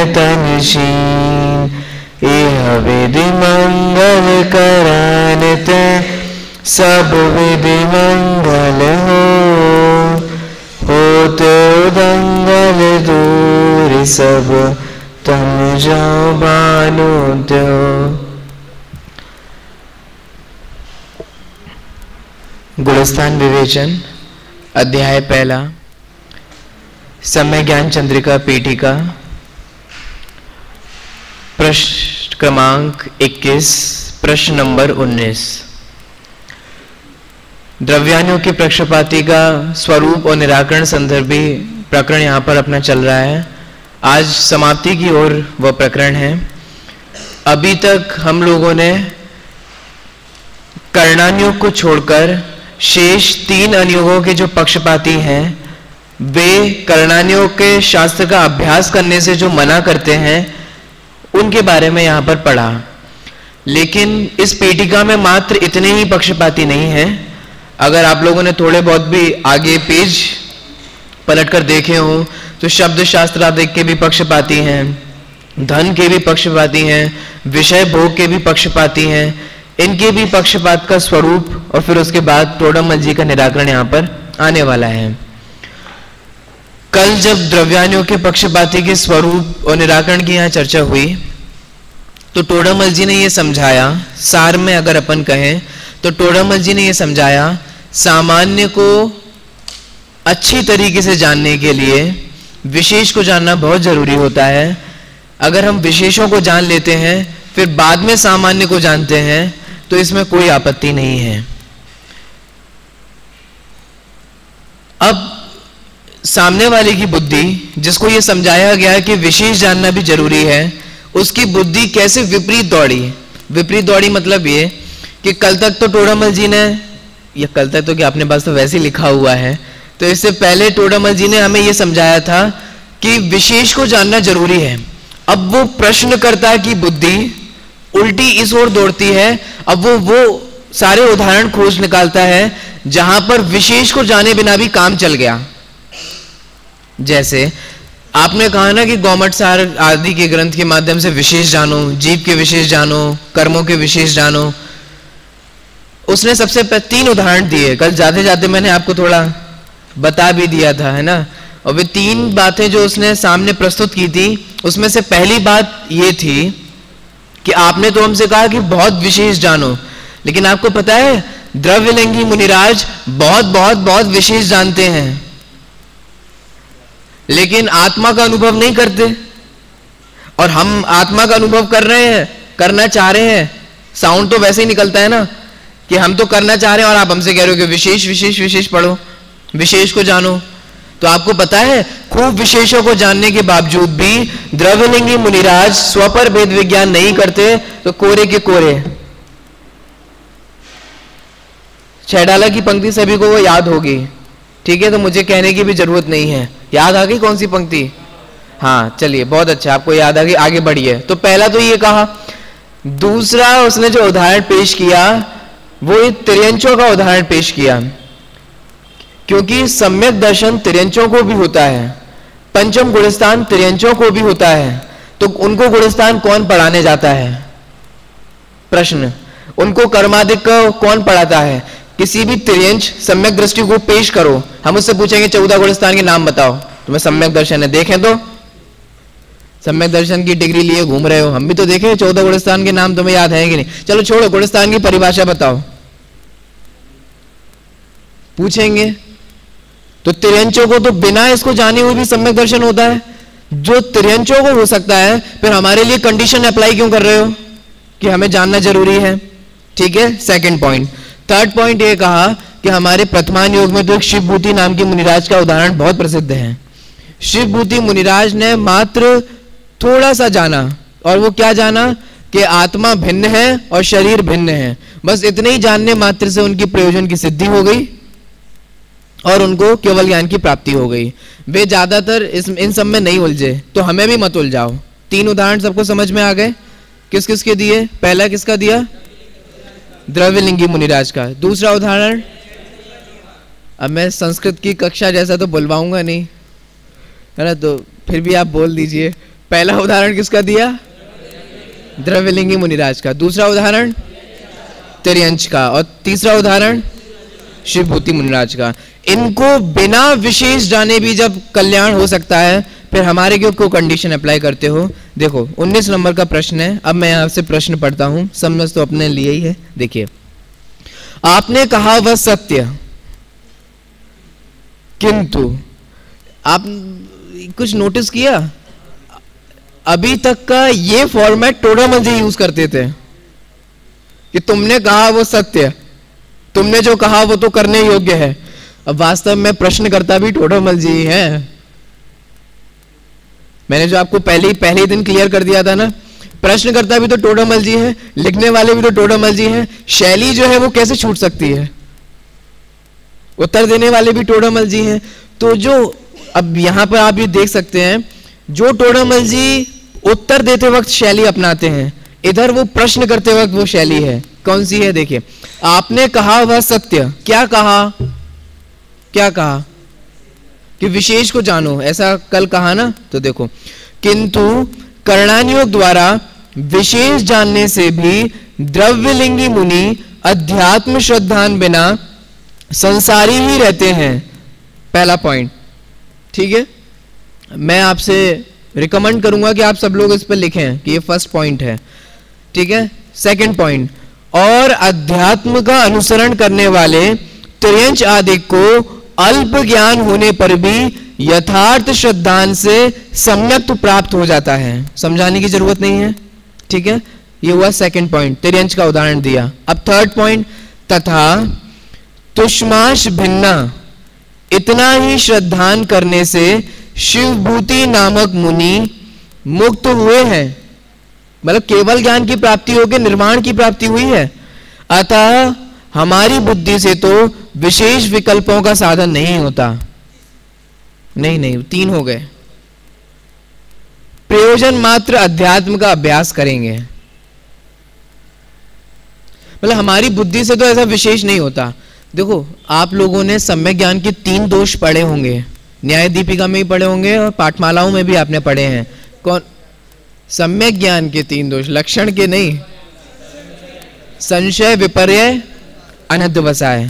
तनशीन, यह विधि मंगल करानत, सब विधि मंगल होते दंगल दूर सब, तम जाओ बानो त्यो। गुणस्थान विवेचन अध्याय पहला, समय ज्ञान चंद्रिका पीठिका, प्रश्न क्रमांक 21, प्रश्न नंबर 19। द्रव्याणुओं के पक्षपाती का स्वरूप और निराकरण संदर्भी प्रकरण यहाँ पर अपना चल रहा है। आज समाप्ति की ओर वह प्रकरण है। अभी तक हम लोगों ने कर्णानुयोग को छोड़कर शेष 3 अनुयोगों के जो पक्षपाती हैं वे कर्णानुयोग के शास्त्र का अभ्यास करने से जो मना करते हैं उनके बारे में यहाँ पर पढ़ा। लेकिन इस पीठिका में मात्र इतने ही पक्षपाती नहीं हैं। अगर आप लोगों ने थोड़े बहुत भी आगे पेज पलटकर देखे हों तो शब्द शास्त्र आदि के भी पक्षपाती हैं, धन के भी पक्षपाती हैं, विषय भोग के भी पक्षपाती हैं। इनके भी पक्षपात का स्वरूप और फिर उसके बाद टोडरमल जी का निराकरण यहाँ पर आने वाला है। कल जब द्रव्याणुयों के पक्षपाती के स्वरूप और निराकरण की यहाँ चर्चा हुई तो टोडरमल जी ने ये समझाया, सार में अगर अपन कहें तो टोडरमल जी ने ये समझाया, सामान्य को अच्छी तरीके से जानने के लिए विशेष को जानना बहुत जरूरी होता है। अगर हम विशेषों को जान लेते हैं फिर बाद में सामान्य को जानते हैं तो इसमें कोई आपत्ति नहीं है। अब सामने वाले की बुद्धि, जिसको यह समझाया गया कि विशेष जानना भी जरूरी है, उसकी बुद्धि कैसे विपरीत दौड़ी। विपरीत दौड़ी मतलब ये कि कल तक तो टोडरमल जी ने, या कल तक तो क्या अपने पास तो वैसे ही लिखा हुआ है, तो इससे पहले टोडरमल जी ने हमें यह समझाया था कि विशेष को जानना जरूरी है। अब वो प्रश्नकर्ता की बुद्धि उल्टी इस ओर दौड़ती है। अब वो सारे उदाहरण खोज निकालता है जहां पर विशेष को जाने बिना भी काम चल गया। जैसे आपने कहा ना कि गौमट सार आदि के ग्रंथ के माध्यम से विशेष जानो, जीव के विशेष जानो, कर्मों के विशेष जानो। उसने सबसे 3 उदाहरण दिए। कल जाते जाते मैंने आपको थोड़ा बता भी दिया था, है ना। और वे 3 बातें जो उसने सामने प्रस्तुत की थी उसमें से पहली बात ये थी कि आपने तो हमसे कहा कि बहुत विशेष जानो, लेकिन आपको पता है द्रव्यलिंगी मुनिराज बहुत बहुत बहुत विशेष जानते हैं लेकिन आत्मा का अनुभव नहीं करते। और हम आत्मा का अनुभव कर रहे हैं, करना चाह रहे हैं। साउंड तो वैसे ही निकलता है ना कि हम तो करना चाह रहे हैं और आप हमसे कह रहे हो कि विशेष विशेष विशेष पढ़ो, विशेष को जानो। तो आपको पता है खूब विशेषों को जानने के बावजूद भी द्रव्यलिंगी मुनिराज स्वपर भेद विज्ञान नहीं करते तो कोरे के कोरे। छैडाला की पंक्ति सभी को वो याद होगी, ठीक है, तो मुझे कहने की भी जरूरत नहीं है। याद आ गई कौन सी पंक्ति? हाँ चलिए, बहुत अच्छा, आपको याद आ गई, आगे बढ़िए। तो पहला तो ये कहा। दूसरा उसने जो उदाहरण पेश किया वो तिर्यंचों का उदाहरण पेश किया, क्योंकि सम्यक दर्शन तिर्यंचों को भी होता है, पंचम गुणस्थान तिर्यंचों को भी होता है, तो उनको गुणस्थान कौन पढ़ाने जाता है? प्रश्न, उनको कर्मादिक को कौन पढ़ाता है? किसी भी तिर्यंच सम्यक दृष्टि को पेश करो, हम उससे पूछेंगे 14 गुणस्थान के नाम बताओ, तुम्हें सम्यक दर्शन है, देखें तो सम्यक दर्शन की डिग्री लिए घूम रहे हो, हम भी तो देखें 14 गुणस्थान के नाम तुम्हें याद है कि नहीं? चलो छोड़ो, गुणस्थान की परिभाषा बताओ, पूछेंगे। तो तिर्यंचों को तो बिना इसको जाने हुए भी सम्यक दर्शन होता है। जो तिर्यंचों को हो सकता है, फिर हमारे लिए कंडीशन अप्लाई क्यों कर रहे हो कि हमें जानना जरूरी है? ठीक है, सेकंड पॉइंट। थर्ड पॉइंट ये कहा कि हमारे प्रथमान योग में तो एक शिवभूति नाम की मुनिराज का उदाहरण बहुत प्रसिद्ध है। शिवभूति मुनिराज ने मात्र थोड़ा सा जाना, और वो क्या जाना कि आत्मा भिन्न है और शरीर भिन्न है। बस इतने ही जानने मात्र से उनकी प्रयोजन की सिद्धि हो गई और उनको केवल ज्ञान की प्राप्ति हो गई। वे ज्यादातर इन सब में नहीं उलझे, तो हमें भी मत उलझाओ। 3 उदाहरण सबको समझ में आ गए? किस किस के दिए? पहला किसका दिया? द्रव्यलिंगी मुनिराज का। दूसरा उदाहरण, अब मैं संस्कृत की कक्षा जैसा तो बुलवाऊंगा नहीं, है ना, तो फिर भी आप बोल दीजिए। पहला उदाहरण किसका दिया? द्रव्यलिंगी मुनिराज का। दूसरा उदाहरण तिर्यंच का, और तीसरा उदाहरण शिवभूति मुनिराज का। इनको बिना विशेष जाने भी जब कल्याण हो सकता है, फिर हमारे क्यों को कंडीशन अप्लाई करते हो? देखो 19 नंबर का प्रश्न है। अब मैं आपसे प्रश्न पढ़ता हूं, समझ तो अपने लिए ही है। देखिए, आपने कहा वह सत्य, किंतु आप कुछ नोटिस किया? अभी तक का ये फॉर्मेट टोडामल जी यूज करते थे कि तुमने कहा वो सत्य, तुमने जो कहा वो तो करने योग्य है। अब वास्तव में प्रश्नकर्ता भी टोडामल जी ही है। मैंने जो आपको पहले दिन क्लियर कर दिया था ना, प्रश्नकर्ता भी तो टोडामल जी है, लिखने वाले भी तो टोडामल जी है। शैली जो है वो कैसे छूट सकती है? उत्तर देने वाले भी टोडामल जी हैं। तो जो अब यहां पर आप ये देख सकते हैं, जो टोडामल जी उत्तर देते वक्त शैली अपनाते हैं, इधर वो प्रश्न करते वक्त वो शैली है। कौन सी है? देखिए, आपने कहा वह सत्य। क्या कहा? क्या कहा? कि विशेष को जानो, ऐसा कल कहा ना। तो देखो, किंतु कर्णानुयोग द्वारा विशेष जानने से भी द्रव्यलिंगी मुनि अध्यात्म श्रद्धान बिना संसारी ही रहते हैं। पहला पॉइंट, ठीक है। मैं आपसे रिकमेंड करूंगा कि आप सब लोग इस पर लिखें कि ये फर्स्ट पॉइंट है, ठीक है। सेकंड पॉइंट, और अध्यात्म का अनुसरण करने वाले तिर्यंच आदि को अल्प ज्ञान होने पर भी यथार्थ श्रद्धान से सम्यक प्राप्त हो जाता है। समझाने की जरूरत नहीं है, ठीक है। ये हुआ सेकंड पॉइंट, तिर्यंच का उदाहरण दिया। अब थर्ड पॉइंट, तथा तुष्माश भिन्ना, इतना ही श्रद्धान करने से शिवभूति नामक मुनि मुक्त हुए हैं। मतलब केवल ज्ञान की प्राप्ति होकर निर्वाण की प्राप्ति हुई है। अतः हमारी बुद्धि से तो विशेष विकल्पों का साधन नहीं होता। नहीं, 3 हो गए। प्रयोजन मात्र अध्यात्म का अभ्यास करेंगे। मतलब हमारी बुद्धि से तो ऐसा विशेष नहीं होता। देखो, आप लोगों ने सम्यक ज्ञान के 3 दोष पढ़े होंगे, न्याय दीपिका में भी पढ़े होंगे और पाठमालाओं में भी आपने पढ़े हैं। कौन? सम्यक ज्ञान के 3 दोष, लक्षण के नहीं। संशय, विपर्य, अनध्यवसाय।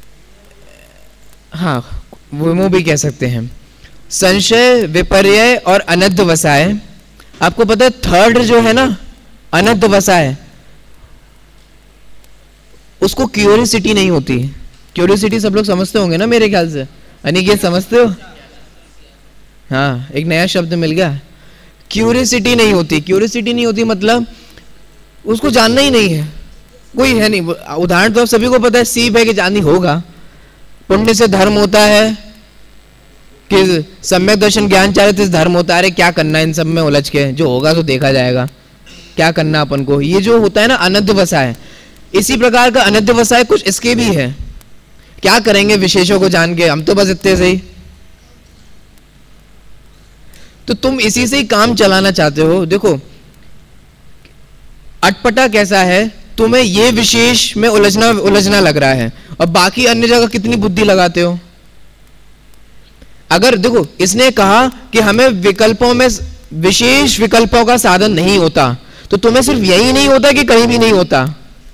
हाँ, वो भी कह सकते हैं। संशय, विपर्य और अनध्यवसाय। आपको पता है थर्ड जो है ना, अनध्यवसाय, उसको क्यूरियोसिटी नहीं होती। क्यूरियोसिटी सब लोग समझते होंगे ना मेरे ख्याल से। अनिकेत समझते हो? हाँ, एक नया शब्द मिल गया। क्यूरियोसिटी नहीं होती। क्यूरियोसिटी नहीं होती मतलब उसको जानना ही नहीं है, कोई है नहीं। उदाहरण तो आप सभी को पता है, सीप है कि जाननी होगा। पुण्य से धर्म होता है कि सम्यक दर्शन ज्ञान चाहे तो धर्म होता है। अरे क्या करना इन सब में उलझ के, जो होगा तो देखा जाएगा, क्या करना अपन को। ये जो होता है ना अनध्यवसाय, इसी प्रकार का अनध्यवसाय कुछ इसके भी है। क्या करेंगे विशेषों को जान के, हम तो बस इतने से ही। तो तुम इसी से ही काम चलाना चाहते हो। देखो अटपटा कैसा है, तुम्हें ये विशेष में उलझना लग रहा है और बाकी अन्य जगह कितनी बुद्धि लगाते हो। अगर देखो, इसने कहा कि हमें विकल्पों में विशेष विकल्पों का साधन नहीं होता, तो तुम्हें सिर्फ यही नहीं होता कि कहीं भी नहीं होता।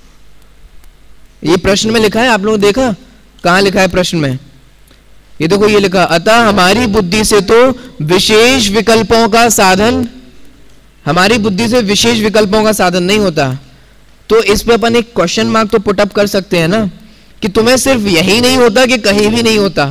ये प्रश्न में लिखा है, आप लोगों ने देखा? कहां लिखा है प्रश्न में? ये देखो, ये लिखा, अतः हमारी बुद्धि से तो विशेष विकल्पों का साधन, हमारी बुद्धि से विशेष विकल्पों का साधन नहीं होता। तो इस पे अपन एक क्वेश्चन मार्क तो पुट अप कर सकते हैं ना, कि तुम्हें सिर्फ यही नहीं होता कि कहीं भी नहीं होता।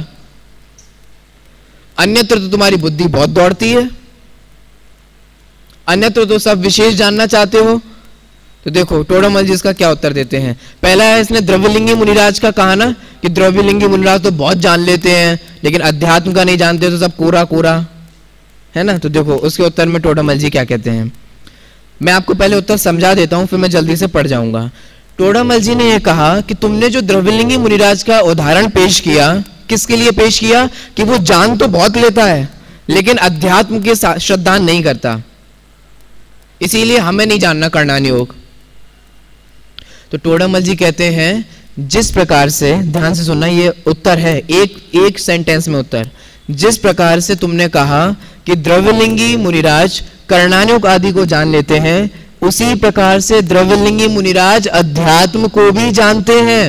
अन्यत्र तो तुम्हारी बुद्धि बहुत दौड़ती है, अन्यत्र तो सब विशेष जानना चाहते हो। तो देखो टोडामल जी इसका क्या उत्तर देते हैं। पहला है, इसने द्रव्यलिंगी मुनिराज का कहा ना कि द्रव्यलिंगी मुनिराज तो बहुत जान लेते हैं, लेकिन अध्यात्म का नहीं जानते, तो सब कोरा कोरा है ना। तो देखो उसके उत्तर में टोडामल जी क्या कहते हैं। मैं आपको पहले उत्तर समझा देता हूं, फिर मैं जल्दी से पढ़ जाऊंगा। टोडामल जी ने यह कहा कि तुमने जो द्रव्यलिंगी मुनिराज का उदाहरण पेश किया, किसके लिए पेश किया? कि वो जान तो बहुत लेता है लेकिन अध्यात्म के श्रद्धा नहीं करता, इसीलिए हमें नहीं जानना कर्णानुयोग। तो टोडामल जी कहते हैं, जिस प्रकार से, ध्यान से सुनना, ये उत्तर है, एक सेंटेंस में उत्तर। जिस प्रकार से तुमने कहा कि द्रव्यलिंगी मुनिराज कर्णानुग आदि को जान लेते हैं, उसी प्रकार से द्रव्यलिंगी मुनिराज अध्यात्म को भी जानते हैं।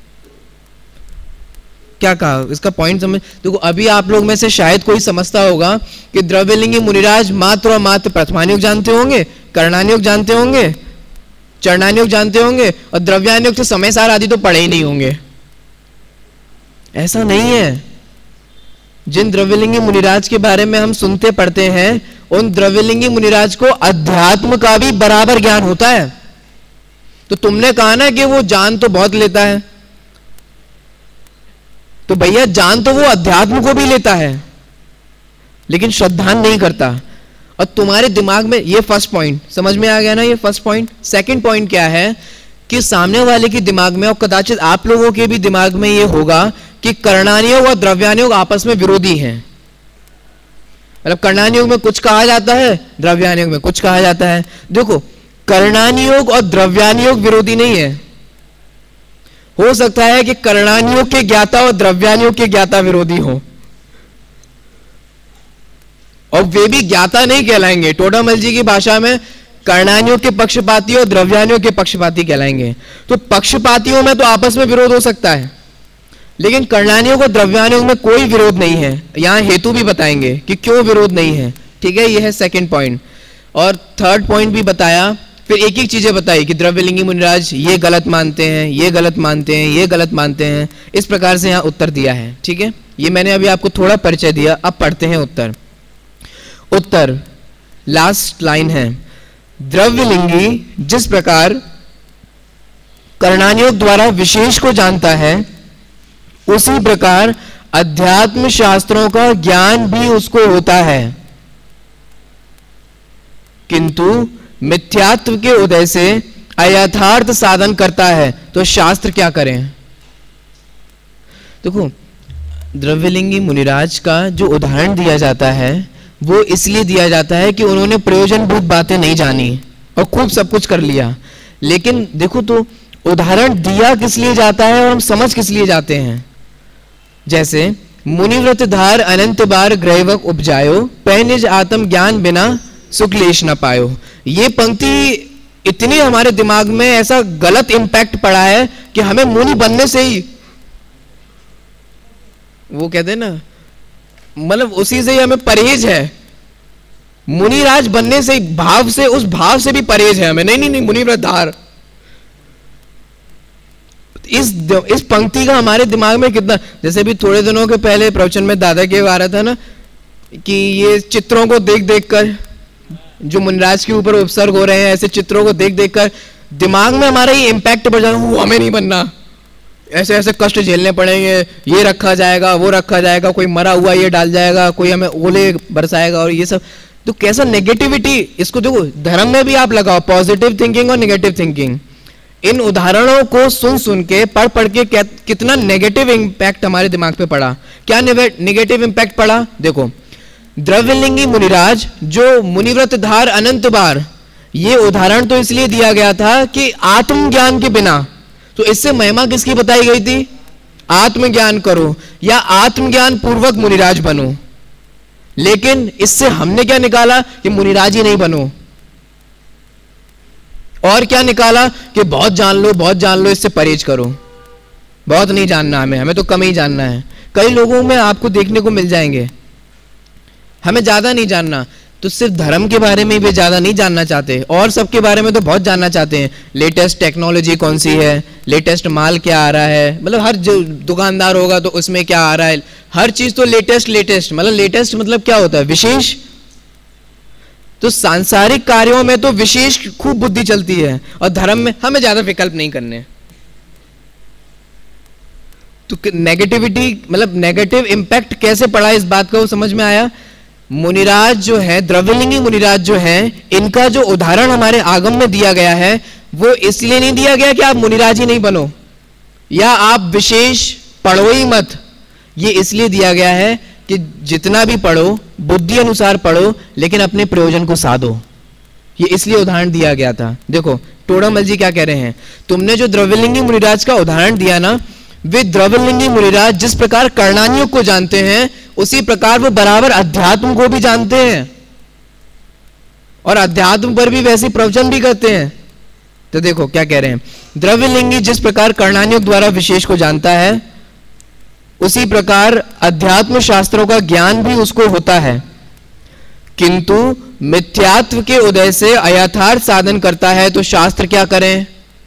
क्या कहा, इसका पॉइंट समझ। देखो अभी आप लोग में से शायद कोई समझता होगा कि द्रव्यलिंगी मुनिराज मात्र और मात्र प्रथमानुग जानते होंगे, कर्णानुग जानते होंगे, चरणानुग जानते होंगे, और द्रव्यानुग से समय सार आदि तो पढ़े ही नहीं होंगे। ऐसा नहीं है। जिन द्रव्यलिंगी मुनिराज के बारे में हम सुनते पढ़ते हैं, उन द्रव्यलिंगी मुनिराज को अध्यात्म का भी बराबर ज्ञान होता है। तो तुमने कहा ना कि वो जान तो बहुत लेता है, तो भैया जान तो वो अध्यात्म को भी लेता है, लेकिन श्रद्धान नहीं करता। और तुम्हारे दिमाग में ये फर्स्ट पॉइंट समझ में आ गया ना, ये फर्स्ट पॉइंट। सेकंड पॉइंट क्या है कि सामने वाले के दिमाग में और कदाचित आप लोगों के भी दिमाग में ये होगा कि कर्णानुग और द्रव्यानुग आपस में विरोधी हैं। मतलब कर्णानुग में कुछ कहा जाता है, द्रव्यानुग में कुछ कहा जाता है। देखो कर्णानुग और द्रव्यानुग विरोधी नहीं है। हो सकता है कि कर्णानुग के ज्ञाता और द्रव्यानुग के ज्ञाता विरोधी हो, और वे भी ज्ञाता नहीं कहलाएंगे। टोडामल जी की भाषा में कर्णानुग के पक्षपाती और द्रव्यानुग के पक्षपाती कहलाएंगे। तो पक्षपातियों में तो आपस में विरोध हो सकता है, लेकिन कर्णानुग और द्रव्यानुग में कोई विरोध नहीं है। यहां हेतु भी बताएंगे कि क्यों विरोध नहीं है। ठीक है, यह है सेकंड पॉइंट। और थर्ड पॉइंट भी बताया, फिर एक एक चीजें बताई कि द्रव्यलिंगी मुनिराज ये गलत मानते हैं, ये गलत मानते हैं, ये गलत मानते हैं। इस प्रकार से यहां उत्तर दिया है। ठीक है, ये मैंने अभी आपको थोड़ा परिचय दिया। अब पढ़ते हैं उत्तर। उत्तर लास्ट लाइन है, द्रव्यलिंगी जिस प्रकार कर्णानुग द्वारा विशेष को जानता है, उसी प्रकार अध्यात्म शास्त्रों का ज्ञान भी उसको होता है, किंतु मिथ्यात्व के उदय से अयथार्थ साधन करता है। तो शास्त्र क्या करें? देखो द्रव्यलिंगी मुनिराज का जो उदाहरण दिया जाता है वो इसलिए दिया जाता है कि उन्होंने प्रयोजनभूत बातें नहीं जानी और खूब सब कुछ कर लिया। लेकिन देखो तो उदाहरण दिया किस लिए जाता है और हम समझ किस लिए जाते हैं। जैसे मुनिव्रत धार अनंत बार ग्रहवक उपजायो, पै निज आत्म ज्ञान बिना सुख लेश न पायो। ये पंक्ति इतनी हमारे दिमाग में ऐसा गलत इंपैक्ट पड़ा है कि हमें मुनि बनने से ही, वो कहते हैं ना, मतलब उसी से ही हमें परहेज है। मुनिराज बनने से भाव से, उस भाव से भी परहेज है हमें। नहीं मुनिव्रत धार, इस पंक्ति का हमारे दिमाग में कितना, जैसे भी थोड़े दिनों के पहले प्रवचन में दादा के आ रहा था ना कि ये चित्रों को देख देख कर जो मुनिराज के ऊपर उपसर्ग हो रहे हैं, ऐसे चित्रों को देख देख कर दिमाग में हमारा ये इंपैक्ट बढ़ जाता है, वो हमें नहीं बनना, ऐसे ऐसे कष्ट झेलने पड़ेंगे, ये रखा जाएगा, वो रखा जाएगा, कोई मरा हुआ ये डाल जाएगा, कोई हमें ओले बरसाएगा, और ये सब। तो कैसा नेगेटिविटी, इसको देखो धर्म में भी आप लगाओ, पॉजिटिव थिंकिंग और नेगेटिव थिंकिंग। इन उदाहरणों को सुन सुन के पढ़ के कितना नेगेटिव इंपैक्ट हमारे दिमाग पे पड़ा। क्या नेगेटिव इंपैक्ट पड़ा? देखो द्रव्यलिंगी मुनिराज जो मुनिव्रत धार अनंत बार, ये उदाहरण तो इसलिए दिया गया था कि आत्मज्ञान के बिना, तो इससे महिमा किसकी बताई गई थी? आत्मज्ञान करो या आत्मज्ञान पूर्वक मुनिराज बनो। लेकिन इससे हमने क्या निकाला कि मुनिराज ही नहीं बनो, और क्या निकाला कि बहुत जान लो, बहुत जान लो, इससे परहेज करो। बहुत नहीं जानना हमें तो कम ही जानना है। कई लोगों में आपको देखने को मिल जाएंगे, हमें ज्यादा नहीं जानना, तो सिर्फ धर्म के बारे में भी ज्यादा नहीं जानना चाहते, और सबके बारे में तो बहुत जानना चाहते हैं। लेटेस्ट टेक्नोलॉजी कौन सी है, लेटेस्ट माल क्या आ रहा है, मतलब हर जो दुकानदार होगा तो उसमें क्या आ रहा है, हर चीज तो लेटेस्ट। मतलब लेटेस्ट मतलब क्या होता है? विशेष। तो सांसारिक कार्यों में तो विशेष खूब बुद्धि चलती है, और धर्म में हमें ज्यादा विकल्प नहीं करने। तो नेगेटिविटी मतलब नेगेटिव इंपैक्ट कैसे पड़ा इस बात का वो समझ में आया। मुनिराज जो है, द्रव्यलिंगी मुनिराज जो है, इनका जो उदाहरण हमारे आगम में दिया गया है वो इसलिए नहीं दिया गया कि आप मुनिराज ही नहीं बनो या आप विशेष पढ़ो ही मत। ये इसलिए दिया गया है कि जितना भी पढ़ो बुद्धि अनुसार पढ़ो, लेकिन अपने प्रयोजन को साधो। ये इसलिए उदाहरण दिया गया था। देखो टोडामल जी क्या कह रहे हैं, तुमने जो द्रव्यलिंगी मुनिराज का उदाहरण दिया ना, वे द्रव्यलिंगी मुनिराज जिस प्रकार कर्णानुग को जानते हैं, उसी प्रकार वो बराबर अध्यात्म को भी जानते हैं। और अध्यात्म पर भी वैसे प्रवचन भी करते हैं। तो देखो क्या कह रहे हैं, द्रव्यलिंगी जिस प्रकार कर्णानुयोग द्वारा विशेष को जानता है, उसी प्रकार अध्यात्म शास्त्रों का ज्ञान भी उसको होता है, किंतु मिथ्यात्व के उदय से अयथार्थ साधन करता है। तो शास्त्र क्या करें?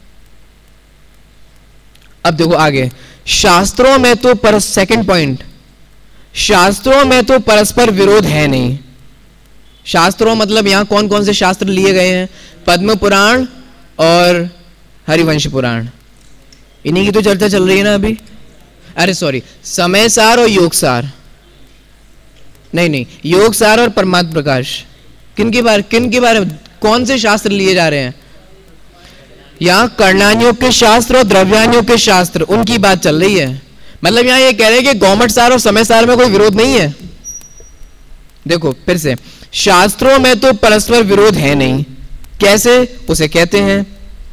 अब देखो आगे, शास्त्रों में तो सेकंड पॉइंट, शास्त्रों में तो परस्पर विरोध है नहीं। शास्त्रों मतलब यहां कौन कौन से शास्त्र लिए गए हैं? पद्म पुराण और हरिवंश पुराण, इन्हीं की तो चर्चा चल रही है ना अभी। अरे सॉरी, समय सार और योग सार, नहीं, योग सार और परमात्म प्रकाश। किन के बारे में कौन से शास्त्र लिए जा रहे हैं? यहां कर्णानुयोग के शास्त्र और द्रव्यानुयोग के शास्त्र, उनकी बात चल रही है। मतलब यहां ये कह रहे हैं कि गौमट सार और समय सार में कोई विरोध नहीं है। देखो फिर से, शास्त्रों में तो परस्पर विरोध है नहीं। कैसे? उसे कहते हैं,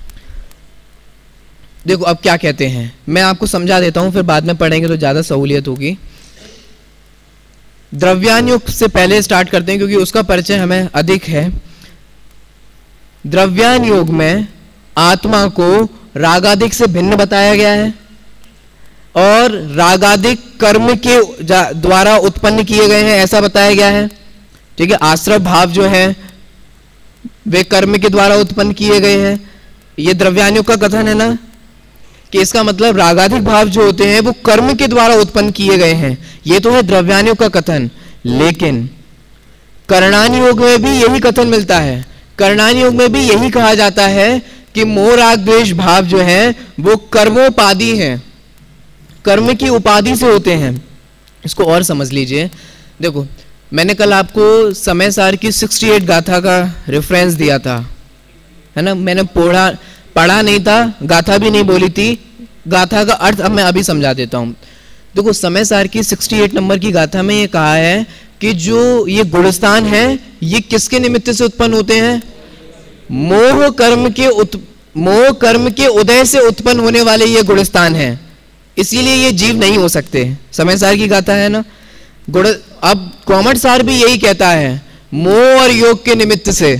देखो अब क्या कहते हैं मैं आपको समझा देता हूं, फिर बाद में पढ़ेंगे तो ज्यादा सहूलियत होगी। द्रव्यानुयोग से पहले स्टार्ट करते हैं क्योंकि उसका परिचय हमें अधिक है। द्रव्यानुयोग में आत्मा को रागादिक से भिन्न बताया गया है और रागादिक कर्म के द्वारा उत्पन्न किए गए हैं ऐसा बताया गया है। ठीक है, आश्रय भाव जो है वे कर्म के द्वारा उत्पन्न किए गए हैं। ये द्रव्यानुयोग का कथन है ना, कि इसका मतलब रागादिक भाव जो होते हैं वो कर्म के द्वारा उत्पन्न किए गए हैं। ये तो है द्रव्यानुयोग का कथन, लेकिन कर्णानुयोग में भी यही कथन मिलता है। कर्णानुयोग में भी यही कहा जाता है कि मोह राग द्वेष भाव जो है वो कर्मोपाधि हैं, कर्म की उपाधि से होते हैं। इसको और समझ लीजिए। देखो मैंने कल आपको समय सार की 68 गाथा का रेफरेंस दिया था, है ना। मैंने पढ़ा नहीं था, गाथा भी नहीं बोली थी। गाथा का अर्थ अब मैं अभी समझा देता हूं। देखो समय सार की 68 नंबर की गाथा में ये कहा है कि जो ये गुणस्थान है ये किसके निमित्त से उत्पन्न होते हैं? मोह कर्म के उदय से उत्पन्न होने वाले ये गुणस्थान है, इसीलिए ये जीव नहीं हो सकते। समय सार की गाथा है ना। अब कॉमट सार भी यही कहता है, मोह और योग के निमित्त से।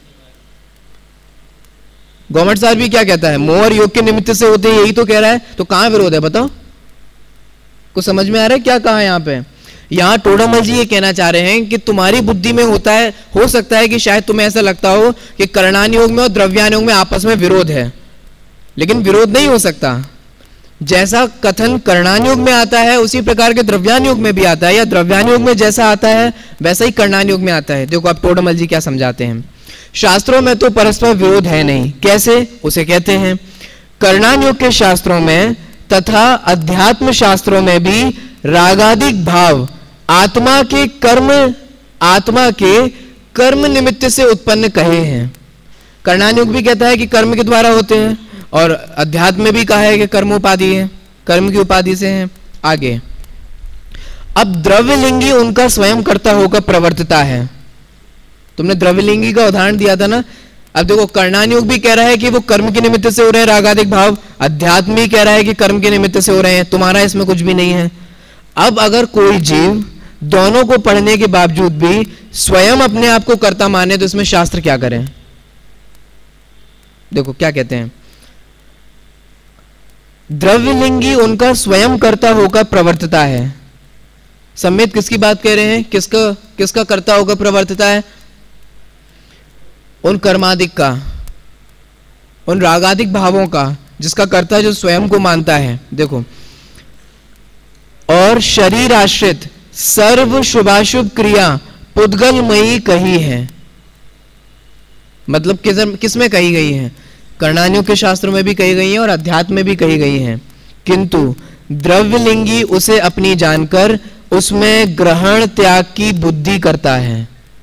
गवर्नमेंट साहब भी क्या कहता है? मोह और योग के निमित्त से होते हैं, यही तो कह रहा है। तो कहां विरोध है बताओ? कुछ समझ में आ रहा है क्या कहा यहां पे? यहां टोडामल जी ये कहना चाह रहे हैं कि तुम्हारी बुद्धि में होता है, हो सकता है कि शायद तुम्हें ऐसा लगता हो कि कर्णानुयोग में और द्रव्यानुयोग में आपस में विरोध है, लेकिन विरोध नहीं हो सकता। जैसा कथन कर्णानुयोग में आता है उसी प्रकार के द्रव्यानुयोग में भी आता है, या द्रव्यानुयोग में जैसा आता है वैसा ही कर्णानुयोग में आता है। देखो अब टोडामल जी क्या समझाते हैं। शास्त्रों में तो परस्पर विरोध है नहीं। कैसे? उसे कहते हैं, कर्णानुयोग के शास्त्रों में तथा अध्यात्म शास्त्रों में भी रागादिक भाव आत्मा के कर्म निमित्त से उत्पन्न कहे हैं। कर्णानुयोग भी कहता है कि कर्म के द्वारा होते हैं, और अध्यात्म में भी कहा है कि कर्मोपाधि है, कर्म की उपाधि से है। आगे, अब द्रव्यलिंगी उनका स्वयं कर्ता होकर प्रवर्तता है। तुमने द्रव्यलिंगी का उदाहरण दिया था ना। अब देखो कर्णानुयोग भी कह रहा है कि वो कर्म के निमित्त से हो रहे हैं रागादिक भाव, अध्यात्म भी कह रहा है कि कर्म के निमित्त से हो रहे हैं। तुम्हारा इसमें कुछ भी नहीं है। अब अगर कोई जीव दोनों को पढ़ने के बावजूद भी स्वयं अपने आप को कर्ता माने तो इसमें शास्त्र क्या करें? देखो क्या कहते हैं, द्रव्यलिंगी उनका स्वयं कर्ता होकर प्रवर्तता है। सम्मित किसकी बात कह रहे हैं? किसका कर्ता होकर प्रवर्तता है? उन कर्मादिक का, उन रागादिक भावों का, जिसका कर्ता जो स्वयं को मानता है। देखो, और शरीर आश्रित सर्व शुभाशुभ क्रिया पुद्गलमयी कही है। मतलब किसमें कही गई है? कर्णानुयोग के शास्त्रों में भी कही गई है और अध्यात्म में भी कही गई है, किंतु द्रव्यलिंगी उसे अपनी जानकर उसमें ग्रहण त्याग की बुद्धि करता है।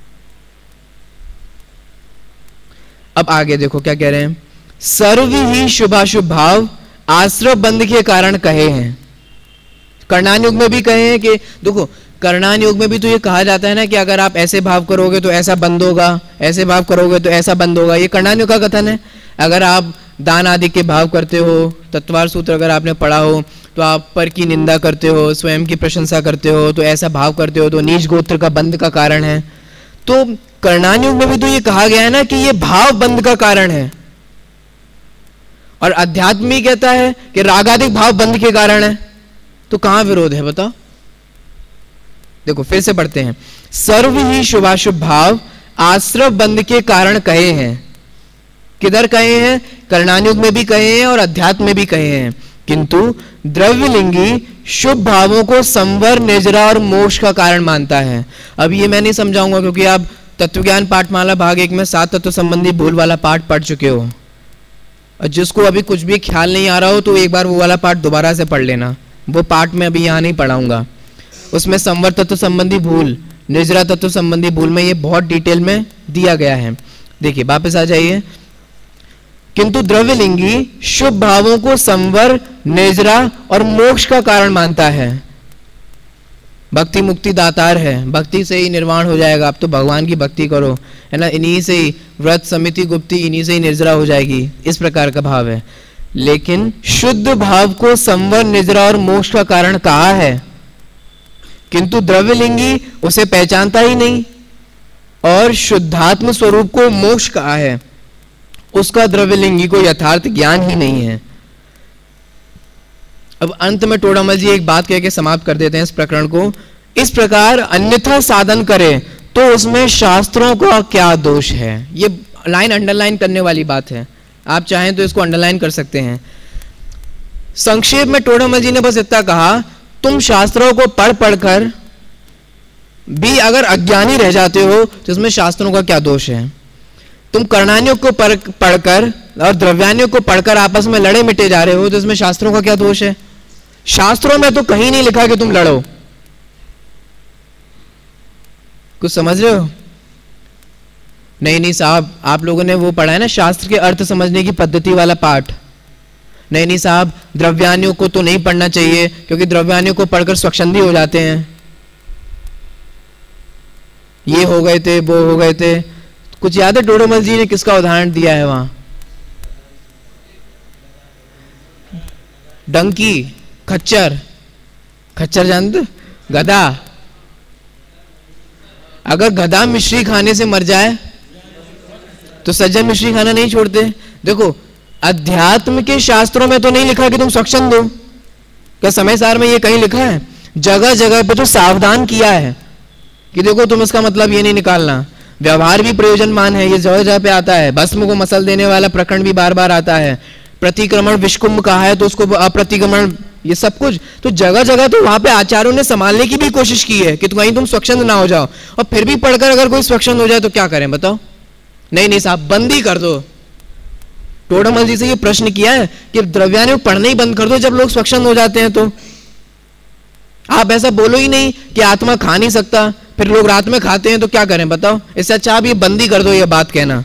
अब आगे देखो क्या कह रहे हैं, सर्व ही शुभाशुभ भाव आश्रय बंध के कारण कहे हैं। कर्णानुयोग में भी कहे हैं कि देखो, कर्णानुयोग में भी तो ये कहा जाता है ना कि अगर आप ऐसे भाव करोगे तो ऐसा बंद होगा, ऐसे भाव करोगे तो ऐसा बंद होगा। ये कर्णानुयोग का कथन है। अगर आप दान आदि के भाव करते हो, तत्वार सूत्र अगर आपने पढ़ा हो, तो आप पर की निंदा करते हो, स्वयं की प्रशंसा करते हो, तो ऐसा भाव करते हो तो नीच गोत्र का बंध का कारण है। तो कर्णान युग में भी तो ये कहा गया है ना कि ये भाव बंध का कारण है, और अध्यात्म ही कहता है कि रागादिक भाव बंध के कारण है। तो कहां विरोध है बताओ? देखो फिर से पढ़ते हैं। सर्व ही शुभाशुभ भाव आश्रव बंध के कारण कहे हैं। किधर कहे हैं? कर्णान युग में भी कहे हैं और अध्यात्म में भी कहे हैं। किंतु द्रव्यलिंगी शुभ भावों को संवर, निजरा और मोक्ष का कारण मानता है। अब ये मैं नहीं समझाऊंगा क्योंकि आप तत्वज्ञान पाठमाला भाग 1 में 7 तत्व संबंधी भूल वाला पाठ पढ़ चुके हो, और जिसको अभी कुछ भी ख्याल नहीं आ रहा हो तो एक बार वो वाला पाठ दोबारा से पढ़ लेना। वो पाठ में अभी यहाँ नहीं पढ़ाऊंगा। उसमें संवर तत्व संबंधी भूल, निजरा तत्व संबंधी भूल में ये बहुत डिटेल में दिया गया है। देखिए वापस आ जाइए। किंतु द्रव्यलिंगी शुभ भावों को संवर, निजरा और मोक्ष का कारण मानता है। भक्ति मुक्ति दातार है, भक्ति से ही निर्वाण हो जाएगा। आप तो भगवान की भक्ति करो, है ना, इन्हीं से ही व्रत समिति गुप्ति, इन्हीं से ही निर्जरा हो जाएगी, इस प्रकार का भाव है। लेकिन शुद्ध भाव को संवर, निजरा और मोक्ष का कारण कहा है, किंतु द्रव्यलिंगी उसे पहचानता ही नहीं, और शुद्धात्म स्वरूप को मोक्ष कहा है, उसका द्रव्यलिंगी को यथार्थ ज्ञान ही नहीं है। अब अंत में टोडामल जी एक बात कह के समाप्त कर देते हैं इस प्रकरण को। इस प्रकार अन्यथा साधन करे तो उसमें शास्त्रों का क्या दोष है? ये लाइन अंडरलाइन करने वाली बात है, आप चाहें तो इसको अंडरलाइन कर सकते हैं। संक्षेप में टोडामल जी ने बस इतना कहा, तुम शास्त्रों को पढ़ पढ़कर भी अगर अज्ञानी रह जाते हो तो इसमें शास्त्रों का क्या दोष है? तुम कर्णान्यों को पढ़कर और द्रव्यान्यों को पढ़कर आपस में लड़े मिटे जा रहे हो तो इसमें शास्त्रों का क्या दोष है? शास्त्रों में तो कहीं नहीं लिखा कि तुम लड़ो। कुछ समझ रहे हो? नहीं साहब, आप लोगों ने वो पढ़ा है ना, शास्त्र के अर्थ समझने की पद्धति वाला पाठ। नहीं साहब, द्रव्यान्यों को तो नहीं पढ़ना चाहिए क्योंकि द्रव्यान्यों को पढ़कर स्वच्छंदी हो जाते हैं, ये हो गए थे, वो हो गए थे। कुछ याद है टोडामल जी ने किसका उदाहरण दिया है वहां? डंकी, खच्चर, खच्चर जानते? गधा। अगर गधा मिश्री खाने से मर जाए तो सज्जन मिश्री खाना नहीं छोड़ते। देखो, अध्यात्म के शास्त्रों में तो नहीं लिखा कि तुम स्वच्छंद हो। क्या समय सार में ये कहीं लिखा है? जगह जगह पे तो सावधान किया है कि देखो तुम इसका मतलब ये नहीं निकालना। व्यवहार भी प्रयोजनमान है, ये जगह जगह पे आता है। भस्म को मसल देने वाला प्रकरण भी बार बार आता है। प्रतिक्रमण विष्कुंभ कहा है तो उसको अप्रतिक्रमण, ये सब कुछ तो जगह जगह तो वहां पे आचार्यों ने संभालने की भी कोशिश की है कि कहीं तुम स्वच्छंद ना हो जाओ। और फिर भी पढ़कर अगर कोई स्वच्छंद हो जाए तो क्या करें बताओ? नहीं साहब, बंद ही कर दो। टोडामल जी से ये प्रश्न किया है कि द्रव्यान्यों पढ़ने ही बंद कर दो जब लोग स्वच्छंद हो जाते हैं। तो आप ऐसा बोलो ही नहीं कि आत्मा खा नहीं सकता, फिर लोग रात में खाते हैं तो क्या करें बताओ? इससे अच्छा आप ये बंदी कर दो, ये बात कहना।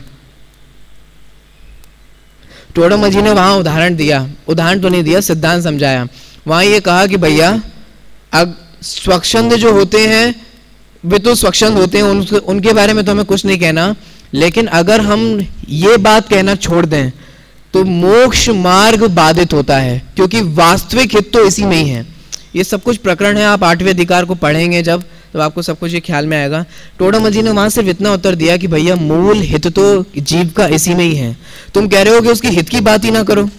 टोडामल जी ने वहां उदाहरण दिया, उदाहरण तो नहीं दिया, सिद्धांत समझाया। वहां ये कहा कि भैया अब स्वच्छंद जो होते हैं वे तो स्वच्छंद होते हैं, उनके बारे में तो हमें कुछ नहीं कहना, लेकिन अगर हम ये बात कहना छोड़ दें तो मोक्ष मार्ग बाधित होता है, क्योंकि वास्तविक हित तो इसी में ही है। ये सब कुछ प्रकरण है, आप 8वें अधिकार को पढ़ेंगे जब तो आपको सब कुछ ये ख्याल में आएगा। टोडामल जी ने वहां सिर्फ इतना उत्तर दिया कि भैया मूल हित तो जीव का इसी में ही है। तुम कह रहे हो कि उसकी हित की बात ही ना करो।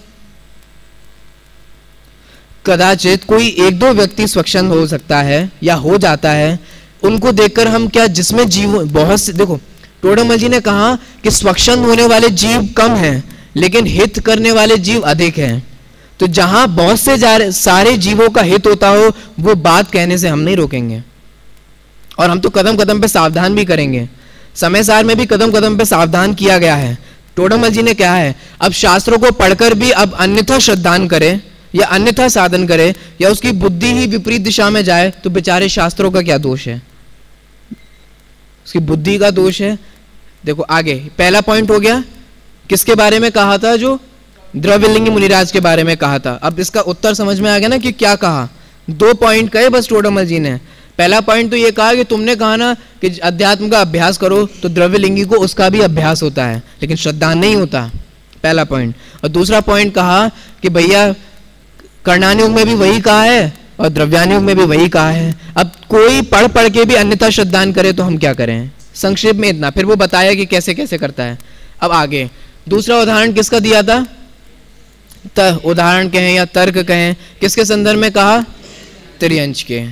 कदाचित कोई एक दो व्यक्ति स्वच्छंद हो सकता है या हो जाता है, उनको देखकर हम क्या, जिसमें जीव बहुत से, देखो टोडामल जी ने कहा कि स्वच्छंद होने वाले जीव कम हैं लेकिन हित करने वाले जीव अधिक हैं। तो जहां बहुत से सारे जीवों का हित होता हो वो बात कहने से हम नहीं रोकेंगे, और हम तो कदम कदम पे सावधान भी करेंगे। समय सार में भी कदम कदम पे सावधान किया गया है। टोडामल जी ने क्या है, अब शास्त्रों को पढ़कर भी अब अन्यथा श्रद्धान करे या अन्यथा साधन करे या उसकी बुद्धि ही विपरीत दिशा में जाए तो बेचारे शास्त्रों का क्या दोष है? उसकी बुद्धि का दोष है। देखो आगे पहला पॉइंट हो गया, किसके बारे में कहा था? जो द्रव्यलिंगी मुनिराज के बारे में कहा था। अब इसका उत्तर समझ में आ गया ना कि क्या कहा? 2 पॉइंट कहे बस टोडामल जी ने। पहला पॉइंट तो ये कहा कि तुमने कहा ना कि अध्यात्म का अभ्यास करो तो द्रव्यलिंगी को उसका भी अभ्यास होता है लेकिन श्रद्धा नहीं होता, पहला पॉइंट। और दूसरा पॉइंट कहा कि भैया कर्णान युग में भी वही कहा है और द्रव्यान युग में भी वही कहा है। अब कोई पढ़ पढ़ के भी अन्यथा श्रद्धान करे तो हम क्या करें? संक्षेप में इतना, फिर वो बताया कि कैसे कैसे करता है। अब आगे दूसरा उदाहरण किसका दिया था? उदाहरण कहें या तर्क कहें, किसके संदर्भ में कहा? त्रियंच के।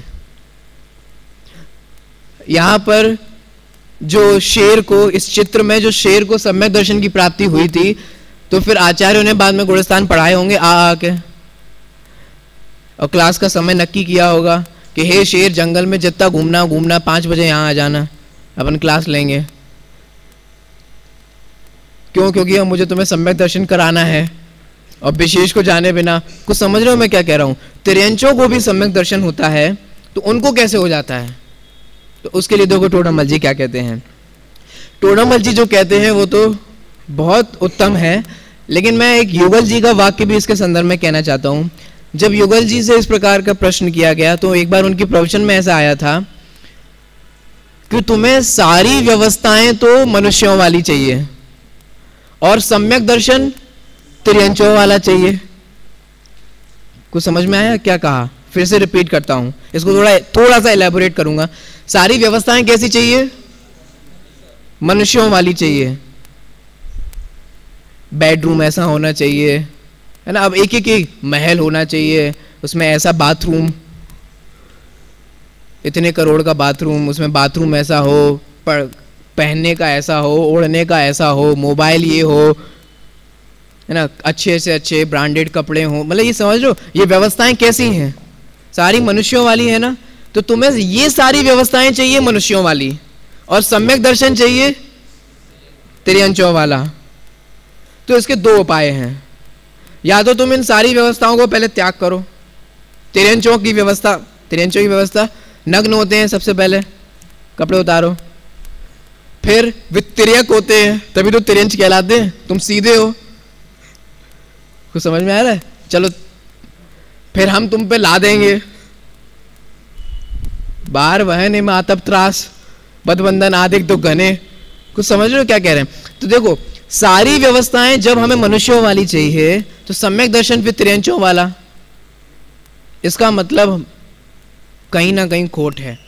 यहां पर जो शेर को, इस चित्र में जो शेर को सम्यक दर्शन की प्राप्ति हुई थी, तो फिर आचार्यों ने बाद में गुणस्थान पढ़ाए होंगे आके, और क्लास का समय नक्की किया होगा कि हे शेर, जंगल में जितना घूमना 5 बजे यहाँ आ जाना, अपन क्लास लेंगे। क्यों? क्योंकि अब मुझे तुम्हें सम्यक दर्शन कराना है, और विशेष को जाने बिना। कुछ समझ रहे हो मैं क्या कह रहा हूँ? त्रियंचों को भी सम्यक दर्शन होता है, तो उनको कैसे हो जाता है? तो उसके लिए देखो टोडामल जी क्या कहते हैं। टोडामल जी जो कहते हैं वो तो बहुत उत्तम है, लेकिन मैं एक युगल जी का वाक्य भी इसके संदर्भ में कहना चाहता हूँ। जब युगल जी से इस प्रकार का प्रश्न किया गया, तो एक बार उनके प्रवचन में ऐसा आया था कि तुम्हें सारी व्यवस्थाएं तो मनुष्यों वाली चाहिए और सम्यक दर्शन त्रियंचों वाला चाहिए। कुछ समझ में आया क्या कहा? फिर से रिपीट करता हूं, इसको थोड़ा सा इलेबोरेट करूंगा। सारी व्यवस्थाएं कैसी चाहिए? मनुष्यों वाली चाहिए। बेडरूम ऐसा होना चाहिए, है ना। अब एक एक महल होना चाहिए, उसमें ऐसा बाथरूम, इतने करोड़ का बाथरूम, उसमें बाथरूम ऐसा हो, पहनने का ऐसा हो, ओढ़ने का ऐसा हो, मोबाइल ये हो, है ना, अच्छे से अच्छे ब्रांडेड कपड़े हो। मतलब ये समझ लो ये व्यवस्थाएं कैसी हैं? सारी मनुष्यों वाली है ना। तो तुम्हें ये सारी व्यवस्थाएं चाहिए मनुष्यों वाली, और सम्यक दर्शन चाहिए त्रियंचों वाला। तो इसके 2 उपाय हैं। या तो तुम इन सारी व्यवस्थाओं को पहले त्याग करो। त्रियंचों की व्यवस्था, नग्न होते हैं सबसे पहले, कपड़े उतारो। फिर वित्तिर्यक होते हैं, तभी तो त्रियंच कहलाते हैं। तुम सीधे हो। कुछ समझ में आ रहा है? चलो फिर हम तुम पे ला देंगे बार वहन मातब त्रास बदबंधन आदिक तो घने। कुछ समझ रहे हो क्या कह रहे हैं? तो देखो सारी व्यवस्थाएं जब हमें मनुष्यों वाली चाहिए, तो सम्यक दर्शन फिर त्रियंचों वाला। इसका मतलब कहीं ना कहीं खोट है।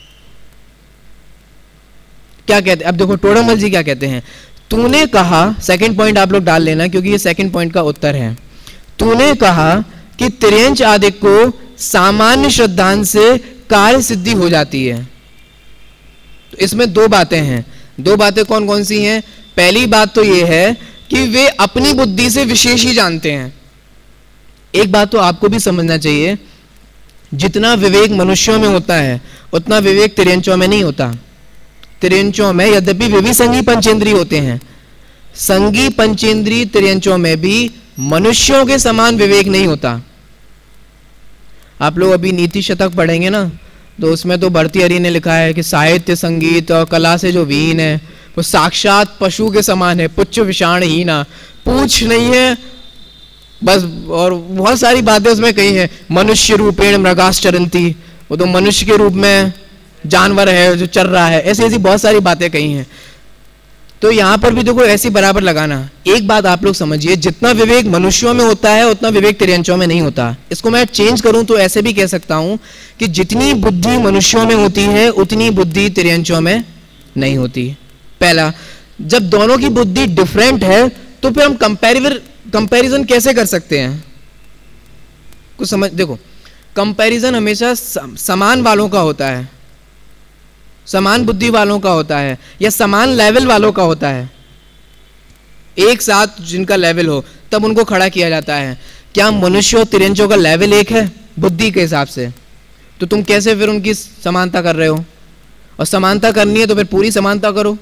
क्या कहते हैं? अब देखो टोडामल जी क्या कहते हैं। तूने कहा, सेकंड पॉइंट आप लोग डाल लेना क्योंकि ये सेकंड पॉइंट का उत्तर है। तूने कहा कि त्रियंच आदि को सामान्य श्रद्धांत से कार्य सिद्धि हो जाती है। तो इसमें 2 बातें हैं। 2 बातें कौन कौन सी हैं? पहली बात तो ये है कि वे अपनी बुद्धि से विशेष ही जानते हैं। एक बात तो आपको भी समझना चाहिए, जितना विवेक मनुष्यों में होता है उतना विवेक त्रियंचों में नहीं होता। त्रियंचों में यद्यपि वे भी संगी पंचेंद्रिय होते हैं, संगी पंचेंद्रिय त्रियंचों में भी मनुष्यों के समान विवेक नहीं होता। आप लोग अभी नीति शतक पढ़ेंगे ना, तो उसमें तो भर्तृहरि ने लिखा है कि साहित्य संगीत और कला से जो वीन है वो साक्षात पशु के समान है, पुच्छ विषाण ही ना, पूछ नहीं है बस। और बहुत सारी बातें उसमें कही है। मनुष्य रूपेण मृगाश्चरन्ति, वो तो मनुष्य के रूप में जानवर है जो चल रहा है। ऐसी ऐसी बहुत सारी बातें कही हैं। तो यहां पर भी देखो ऐसी बराबर लगाना। एक बात आप लोग समझिए, जितना विवेक मनुष्यों में होता है उतना विवेक त्रियंचों में नहीं होता। इसको मैं चेंज करूं तो ऐसे भी कह सकता हूं कि जितनी बुद्धि मनुष्यों में होती है उतनी बुद्धि त्रियंचों में नहीं होती। पहला, जब दोनों की बुद्धि डिफरेंट है तो फिर हम कंपैरिजन कैसे कर सकते हैं? कुछ समझ, देखो कंपैरिजन हमेशा समान वालों का होता है, समान बुद्धि वालों का होता है, या समान लेवल वालों का होता है। एक साथ जिनका लेवल हो तब उनको खड़ा किया जाता है। क्या मनुष्य और त्रियंचों का लेवल एक है बुद्धि के हिसाब से? तो तुम कैसे फिर उनकी समानता कर रहे हो? और समानता करनी है तो फिर पूरी समानता करो।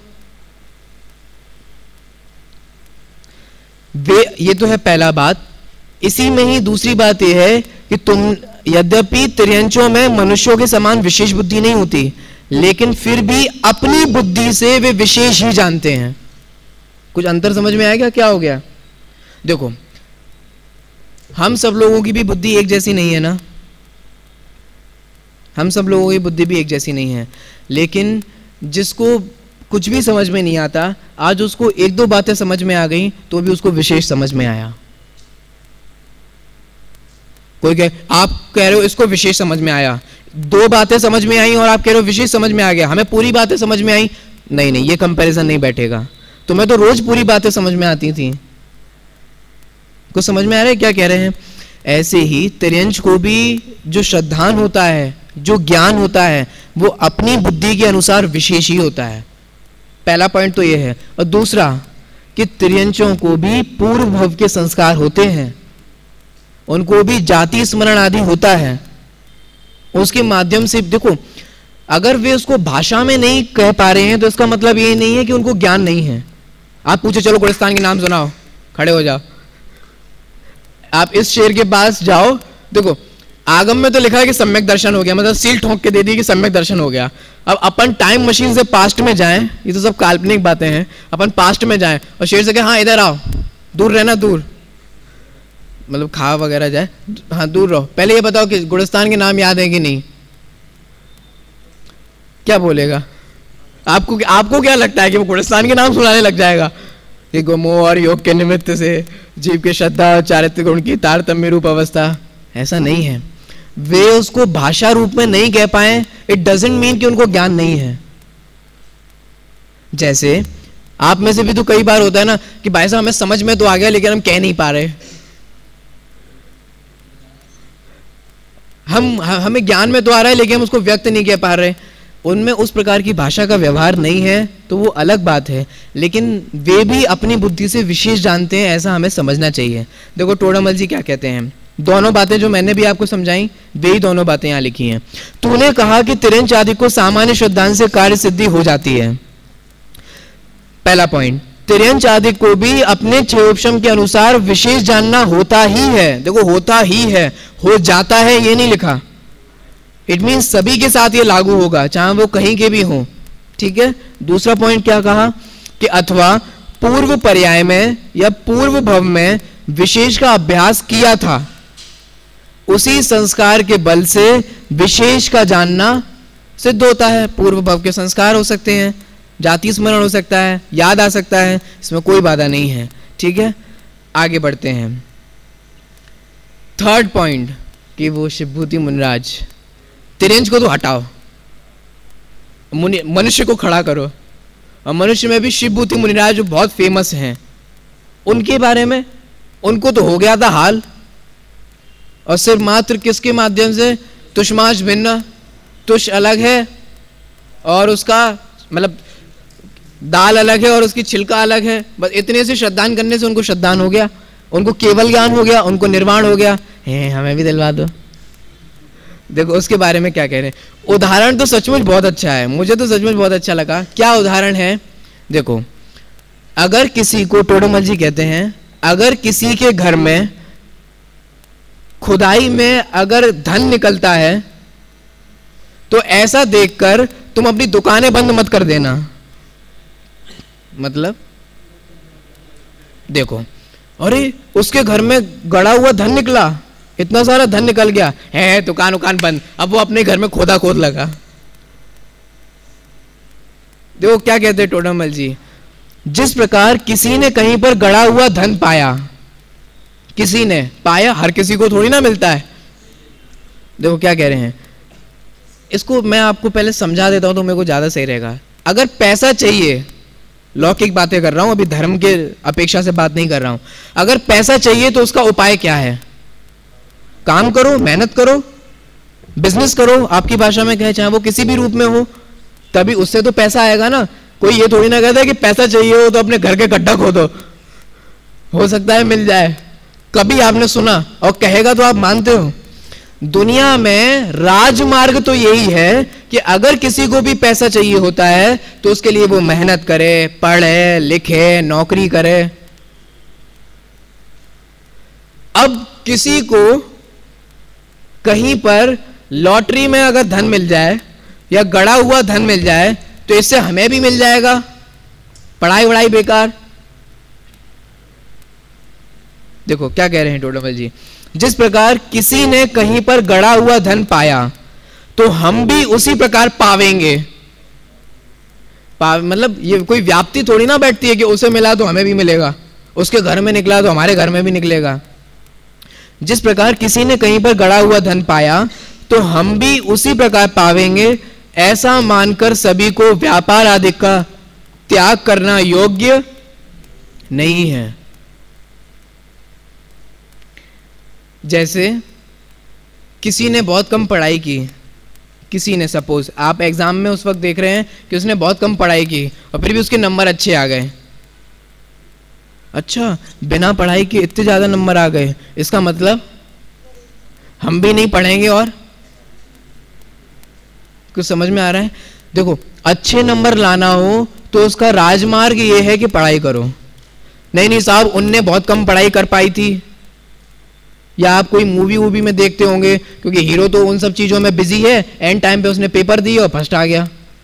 ये तो है पहला बात। इसी में ही दूसरी बात यह है कि तुम, यद्यपि त्रियंचों में मनुष्यों के समान विशेष बुद्धि नहीं होती, लेकिन फिर भी अपनी बुद्धि से वे विशेष ही जानते हैं। कुछ अंतर समझ में आएगा? क्या हो गया? देखो हम सब लोगों की भी बुद्धि एक जैसी नहीं है ना, हम सब लोगों की बुद्धि भी एक जैसी नहीं है। लेकिन जिसको कुछ भी समझ में नहीं आता, आज उसको 1-2 बातें समझ में आ गई तो भी उसको विशेष समझ में आया। कोई कहे, आप कह रहे हो इसको विशेष समझ में आया, 2 बातें समझ में आई और आप कह रहे हो विशेष समझ में आ गया। हमें पूरी बातें समझ में आई, नहीं नहीं, ये कंपैरिजन नहीं बैठेगा। तुम्हें तो रोज पूरी बातें समझ में आती थी। कुछ समझ में आ रहा है क्या कह रहे हैं? ऐसे ही तिर्यंच को भी जो श्रद्धान होता है, जो ज्ञान होता है, वो अपनी बुद्धि के अनुसार विशेष ही होता है। पहला पॉइंट तो ये है। और दूसरा कि तिर्यंचों को भी पूर्व भव के संस्कार होते हैं, उनको भी जाति स्मरण आदि होता है। उसके माध्यम से देखो, अगर वे उसको भाषा में नहीं कह पा रहे हैं तो इसका मतलब ये नहीं है कि उनको ज्ञान नहीं है। आप पूछे चलो गुलिस्तान के नाम सुनाओ, खड़े हो जाओ, आप इस शेर के पास जाओ, देखो आगम में तो लिखा है कि सम्यक दर्शन हो गया, मतलब सील ठोक के दे दी कि सम्यक दर्शन हो गया। अब अपन टाइम मशीन से पास्ट में जाएं, ये तो सब काल्पनिक बातें हैं, अपन पास्ट में जाएं और शेर से कहें हाँ इधर आओ, दूर रहना, दूर मतलब खा वगैरह जाए, हाँ दूर रहो। पहले ये बताओ कि गुलिस्तान के नाम याद है कि नहीं? क्या बोलेगा? आपको क्या लगता है कि वो गुलिस्तान के नाम सुनाने लग जाएगा कि गोमोह और योग के निमित्त से जीव के श्रद्धा और चारित्र्य गुण की तारतम्य रूप अवस्था? ऐसा नहीं है। वे उसको भाषा रूप में नहीं कह पाए, इट डजंट मीन कि उनको ज्ञान नहीं है। जैसे आप में से भी तो कई बार होता है ना कि भाई साहब हमें समझ में तो आ गया लेकिन हम कह नहीं पा रहे। हमें ज्ञान में तो आ रहा है लेकिन हम उसको व्यक्त नहीं कह पा रहे। उनमें उस प्रकार की भाषा का व्यवहार नहीं है तो वो अलग बात है, लेकिन वे भी अपनी बुद्धि से विशेष जानते हैं, ऐसा हमें समझना चाहिए। देखो टोडामल जी क्या कहते हैं, दोनों बातें जो मैंने भी आपको समझाई वे ही दोनों बातें यहाँ लिखी हैं। तूने कहा कि तिर्यंच आदि को सामान्य श्रद्धान से कार्य सिद्धि हो जाती है। पहला पॉइंट, तिर्यंच आदि को भी अपने क्षयोपशम के अनुसार विशेष जानना होता ही है। देखो होता ही है, हो जाता है ये नहीं लिखा। इट मीन सभी के साथ ये लागू होगा, चाहे वो कहीं के भी हों। ठीक है। दूसरा पॉइंट क्या कहा कि अथवा पूर्व पर्याय में या पूर्व भव में विशेष का अभ्यास किया था, उसी संस्कार के बल से विशेष का जानना सिद्ध होता है। पूर्व भव के संस्कार हो सकते हैं, जाति स्मरण हो सकता है, याद आ सकता है, इसमें कोई बाधा नहीं है। ठीक है, आगे बढ़ते हैं। थर्ड पॉइंट कि वो शिवभूति मुनिराज, तिर्यंच को तो हटाओ, मनुष्य को खड़ा करो। और मनुष्य में भी शिवभूति मुनिराज जो बहुत फेमस हैं, उनके बारे में उनको तो हो गया था हाल, और सिर्फ मात्र किसके माध्यम से? तुष्माश भिन्न, तुष अलग है और उसका मतलब दाल अलग है और उसकी छिलका अलग है, बस इतने से श्रद्धान करने से उनको श्रद्धान हो गया, उनको केवल ज्ञान हो गया, उनको निर्वाण हो गया। हमें भी दिलवा दो। देखो उसके बारे में क्या कह रहे हैं। उदाहरण तो सचमुच बहुत अच्छा है, मुझे तो सचमुच बहुत अच्छा लगा। क्या उदाहरण है? देखो अगर किसी को, टोडामल जी कहते हैं, अगर किसी के घर में खुदाई में अगर धन निकलता है तो ऐसा देखकर तुम अपनी दुकानें बंद मत कर देना। मतलब देखो, अरे उसके घर में गड़ा हुआ धन निकला, इतना सारा धन निकल गया है, दुकान उकान बंद, अब वो अपने घर में खोदा खोद लगा। देखो क्या कहते हैं टोडामल जी, जिस प्रकार किसी ने कहीं पर गड़ा हुआ धन पाया, किसी ने पाया, हर किसी को थोड़ी ना मिलता है। देखो क्या कह रहे हैं, इसको मैं आपको पहले समझा देता हूं तो मेरे को ज्यादा सही रहेगा। अगर पैसा चाहिए, लौकिक बातें कर रहा हूं, अभी धर्म के अपेक्षा से बात नहीं कर रहा हूं, अगर पैसा चाहिए तो उसका उपाय क्या है? काम करो, मेहनत करो, बिजनेस करो, आपकी भाषा में कहे, चाहे वो किसी भी रूप में हो, तभी उससे तो पैसा आएगा ना। कोई ये थोड़ी ना कहता है कि पैसा चाहिए हो तो अपने घर के गड्ढा खोदो, हो सकता है मिल जाए। कभी आपने सुना और कहेगा तो आप मानते हो? दुनिया में राजमार्ग तो यही है कि अगर किसी को भी पैसा चाहिए होता है तो उसके लिए वो मेहनत करे, पढ़े लिखे, नौकरी करे। अब किसी को कहीं पर लॉटरी में अगर धन मिल जाए या गड़ा हुआ धन मिल जाए तो इससे हमें भी मिल जाएगा, पढ़ाई वढ़ाई बेकार। देखो क्या कह रहे हैं टोडामल जी, जिस प्रकार किसी ने कहीं पर गड़ा हुआ धन पाया तो हम भी उसी प्रकार पावेंगे। मतलब ये कोई व्याप्ति थोड़ी ना बैठती है कि उसे मिला तो हमें भी मिलेगा, उसके घर में निकला तो हमारे घर में भी निकलेगा। जिस प्रकार किसी ने कहीं पर गड़ा हुआ धन पाया तो हम भी उसी प्रकार पावेंगे, ऐसा मानकर सभी को व्यापार आदि का त्याग करना योग्य नहीं है। जैसे किसी ने बहुत कम पढ़ाई की, किसी ने, सपोज आप एग्जाम में उस वक्त देख रहे हैं कि उसने बहुत कम पढ़ाई की और फिर भी उसके नंबर अच्छे आ गए। अच्छा, बिना पढ़ाई के इतने ज्यादा नंबर आ गए, इसका मतलब हम भी नहीं पढ़ेंगे। और कुछ समझ में आ रहा है? देखो, अच्छे नंबर लाना हो तो उसका राजमार्ग ये है कि पढ़ाई करो। नहीं साहब, उनने बहुत कम पढ़ाई कर पाई थी, या आप कोई मूवी वूवी में देखते होंगे, क्योंकि हीरो तो उन सब चीजों में बिजी है, एंड टाइम पे उसने पेपर दिए और फर्स्ट आ गया।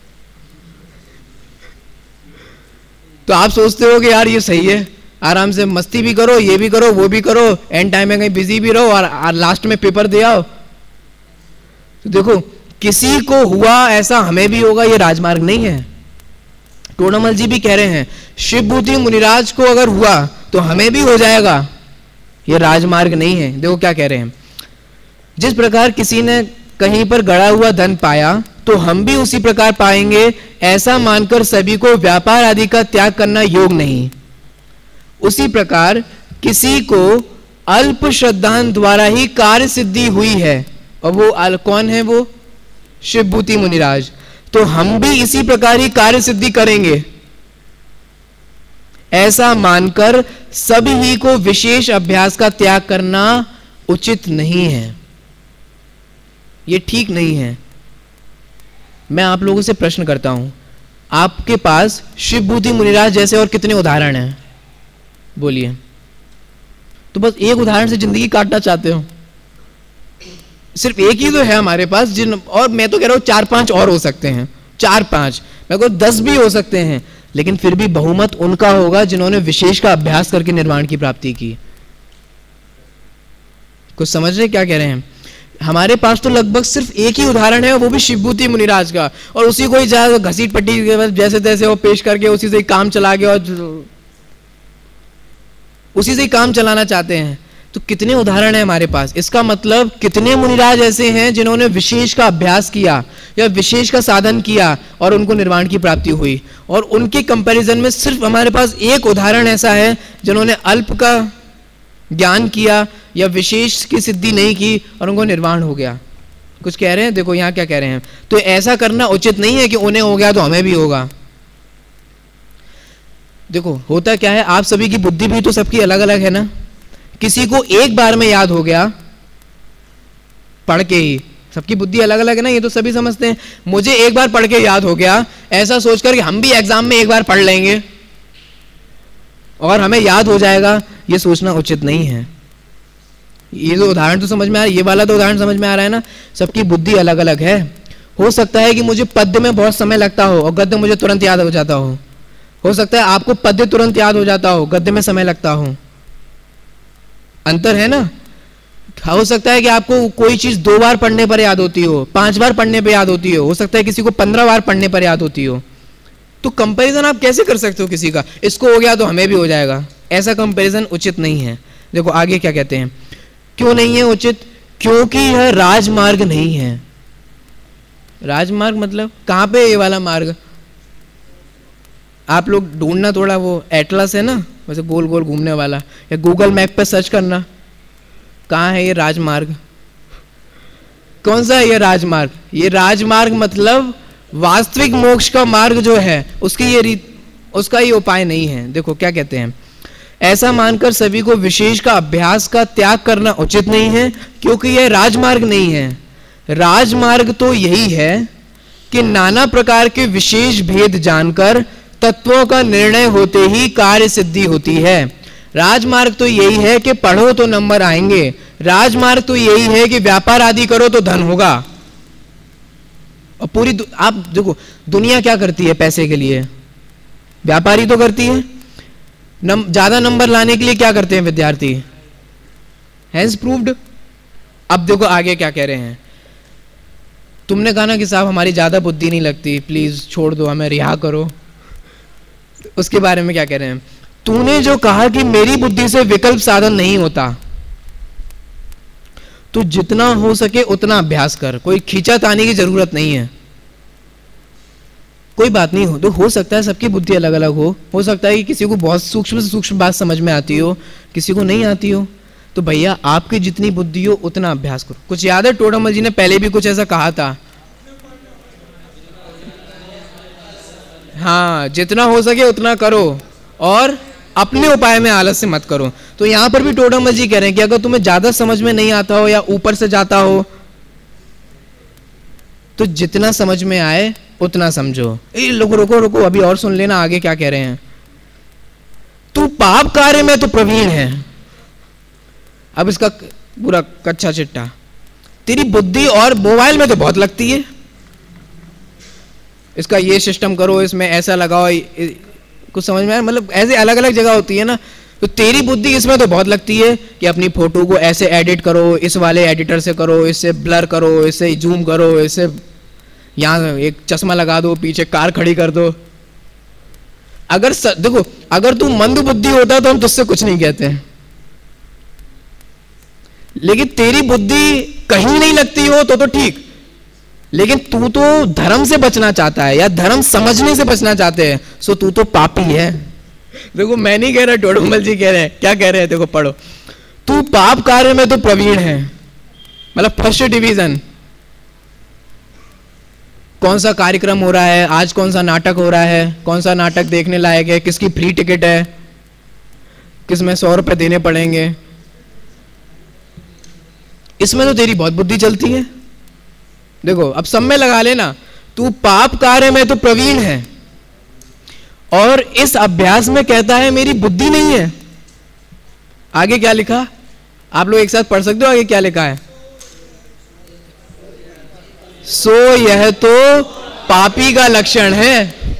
तो आप सोचते हो कि यार ये सही है, आराम से मस्ती भी करो, ये भी करो, वो भी करो, एंड टाइम में कहीं बिजी भी रहो और लास्ट में पेपर दे आओ। तो देखो, किसी को हुआ ऐसा हमें भी होगा, ये राजमार्ग नहीं है। टोडामल जी भी कह रहे हैं शिवभूति मुनिराज को अगर हुआ तो हमें भी हो जाएगा, ये राजमार्ग नहीं है। देखो क्या कह रहे हैं, जिस प्रकार किसी ने कहीं पर गड़ा हुआ धन पाया तो हम भी उसी प्रकार पाएंगे, ऐसा मानकर सभी को व्यापार आदि का त्याग करना योग नहीं। उसी प्रकार किसी को अल्प श्रद्धान द्वारा ही कार्य सिद्धि हुई है, और वो कौन है? वो शिवभूति मुनिराज। तो हम भी इसी प्रकार ही कार्य सिद्धि करेंगे, ऐसा मानकर सभी ही को विशेष अभ्यास का त्याग करना उचित नहीं है, ये ठीक नहीं है। मैं आप लोगों से प्रश्न करता हूं, आपके पास शिवभूति मुनिराज जैसे और कितने उदाहरण हैं? बोलिए। तो बस एक उदाहरण से जिंदगी काटना चाहते हो? सिर्फ एक ही तो है हमारे पास, और मैं तो कह रहा हूं 4-5 और हो सकते हैं, 4-5, मैं को 10 भी हो सकते हैं, लेकिन फिर भी बहुमत उनका होगा जिन्होंने विशेष का अभ्यास करके निर्वाण की प्राप्ति की। कुछ समझ रहे क्या कह रहे हैं? हमारे पास तो लगभग सिर्फ एक ही उदाहरण है, वो भी शिवभूति मुनिराज का, और उसी को ही घसीट पट्टी जैसे तैसे वो पेश करके उसी से ही काम चला गया और उसी से ही काम चलाना चाहते हैं। तो कितने उदाहरण है हमारे पास? इसका मतलब कितने मुनिराज ऐसे हैं जिन्होंने विशेष का अभ्यास किया या विशेष का साधन किया और उनको निर्वाण की प्राप्ति हुई, और उनके कंपैरिजन में सिर्फ हमारे पास एक उदाहरण ऐसा है जिन्होंने अल्प का ज्ञान किया या विशेष की सिद्धि नहीं की और उनको निर्वाण हो गया। कुछ कह रहे हैं? देखो यहां क्या कह रहे हैं, तो ऐसा करना उचित नहीं है कि उन्हें हो गया तो हमें भी होगा। देखो होता क्या है, आप सभी की बुद्धि भी तो सबकी अलग अलग है ना। किसी को एक बार में याद हो गया पढ़ के ही, सबकी बुद्धि अलग अलग है ना, ये तो सभी समझते हैं। मुझे एक बार पढ़ के याद हो गया, ऐसा सोचकर कि हम भी एग्जाम में एक बार पढ़ लेंगे और हमें याद हो जाएगा, ये सोचना उचित नहीं है। ये तो उदाहरण तो समझ में आ रहा है, ये वाला तो उदाहरण समझ में आ रहा है ना। सबकी बुद्धि अलग अलग है। हो सकता है कि मुझे पद्य में बहुत समय लगता हो और गद्य मुझे तुरंत याद हो जाता हो सकता है आपको पद्य तुरंत याद हो जाता हो, गद्य में समय लगता हो। अंतर है ना। हो सकता है कि आपको कोई चीज 2 बार पढ़ने पर याद होती हो, 5 बार पढ़ने पर याद होती हो सकता है किसी को 15 बार पढ़ने पर याद होती हो। तो कंपैरिजन आप कैसे कर सकते हो किसी का, इसको हो गया तो हमें भी हो जाएगा, ऐसा कंपैरिजन उचित नहीं है। देखो आगे क्या कहते हैं, क्यों नहीं है उचित? क्योंकि यह राजमार्ग नहीं है। राजमार्ग मतलब कहां पे ये वाला मार्ग? आप लोग ढूंढना थोड़ा, वो एटलस है ना वैसे गोल गोल घूमने वाला, या गूगल मैप पे सर्च करना कहाँ है ये राजमार्ग, कौन सा है ये राजमार्ग। ये राजमार्ग मतलब वास्तविक मोक्ष का मार्ग जो है उसकी ये रीत, उसका ये उपाय नहीं है। देखो क्या कहते हैं, ऐसा मानकर सभी को विशेष का अभ्यास का त्याग करना उचित नहीं है, क्योंकि यह राजमार्ग नहीं है। राजमार्ग तो यही है कि नाना प्रकार के विशेष भेद जानकर तत्वों का निर्णय होते ही कार्य सिद्धि होती है। राजमार्ग तो यही है कि पढ़ो तो नंबर आएंगे। राजमार्ग तो यही है कि व्यापार आदि करो तो धन होगा। और पूरी आप देखो दुनिया क्या करती है पैसे के लिए, व्यापारी तो करती है। ज्यादा नंबर लाने के लिए क्या करते हैं विद्यार्थी, हैंस प्रूव्ड। अब देखो आगे क्या कह रहे हैं, तुमने कहा ना कि साहब हमारी ज्यादा बुद्धि नहीं लगती, प्लीज छोड़ दो, हमें रिहा करो। उसके बारे में क्या कह रहे हैं, तूने जो कहा कि मेरी बुद्धि से विकल्प साधन नहीं होता, तो जितना हो सके उतना अभ्यास कर, कोई खींचातानी की जरूरत नहीं है। कोई बात नहीं हो, तो हो सकता है सबकी बुद्धि अलग अलग हो सकता है कि किसी को बहुत सूक्ष्म से सूक्ष्म बात समझ में आती हो, किसी को नहीं आती हो। तो भैया आपकी जितनी बुद्धि हो उतना अभ्यास करो। कुछ याद है टोडामल जी ने पहले भी कुछ ऐसा कहा था, हाँ, जितना हो सके उतना करो और अपने उपाय में आलस्य मत करो। तो यहां पर भी टोडामल जी कह रहे हैं कि अगर तुम्हें ज्यादा समझ में नहीं आता हो या ऊपर से जाता हो तो जितना समझ में आए उतना समझो। रुको रुको रुको, अभी और सुन लेना आगे क्या कह रहे हैं। तू पाप कार्य में तो प्रवीण है। अब इसका पूरा कच्चा चिट्ठा, तेरी बुद्धि और मोबाइल में तो बहुत लगती है, इसका ये सिस्टम करो, इसमें ऐसा लगाओ, कुछ समझ में आया, मतलब ऐसे अलग अलग जगह होती है ना। तो तेरी बुद्धि इसमें तो बहुत लगती है कि अपनी फोटो को ऐसे एडिट करो, इस वाले एडिटर से करो, इससे ब्लर करो, इससे जूम करो, इससे यहाँ एक चश्मा लगा दो, पीछे कार खड़ी कर दो। देखो, अगर तू मंद बुद्धि होता तो हम तुझसे कुछ नहीं कहते, लेकिन तेरी बुद्धि कहीं नहीं लगती हो तो ठीक, लेकिन तू तो धर्म से बचना चाहता है या धर्म समझने से बचना चाहते हैं, सो तू तो पापी है। देखो मैं नहीं कह रहा, टोडामल जी कह रहे हैं। क्या कह रहे हैं देखो, पढ़ो। तू पाप कार्य में तो प्रवीण है, मतलब फर्स्ट डिवीजन। कौन सा कार्यक्रम हो रहा है आज, कौन सा नाटक हो रहा है, कौन सा नाटक देखने लायक है, किसकी फ्री टिकट है, किसमें 100 रुपए देने पड़ेंगे, इसमें तो तेरी बहुत बुद्धि चलती है। देखो अब सब में लगा लेना, तू पाप कार्य में तो प्रवीण है और इस अभ्यास में कहता है मेरी बुद्धि नहीं है। आगे क्या लिखा, आप लोग एक साथ पढ़ सकते हो, आगे क्या लिखा है। सो यह तो पापी का लक्षण है।